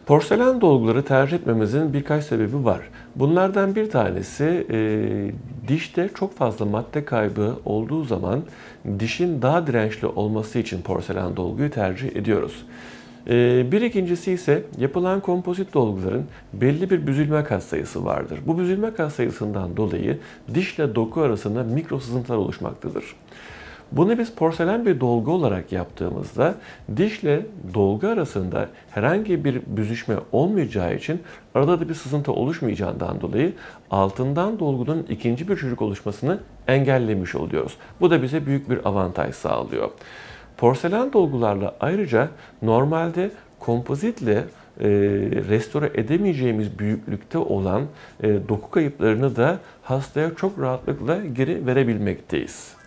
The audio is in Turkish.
Porselen dolguları tercih etmemizin birkaç sebebi var. Bunlardan bir tanesi dişte çok fazla madde kaybı olduğu zaman dişin daha dirençli olması için porselen dolguyu tercih ediyoruz. Bir ikincisi ise yapılan kompozit dolguların belli bir büzülme katsayısı vardır. Bu büzülme katsayısından dolayı dişle doku arasında mikro sızıntılar oluşmaktadır. Bunu biz porselen bir dolgu olarak yaptığımızda dişle dolgu arasında herhangi bir büzüşme olmayacağı için arada da bir sızıntı oluşmayacağından dolayı altından dolgunun ikinci bir çocuk oluşmasını engellemiş oluyoruz. Bu da bize büyük bir avantaj sağlıyor. Porselen dolgularla ayrıca normalde kompozitle restore edemeyeceğimiz büyüklükte olan doku kayıplarını da hastaya çok rahatlıkla geri verebilmekteyiz.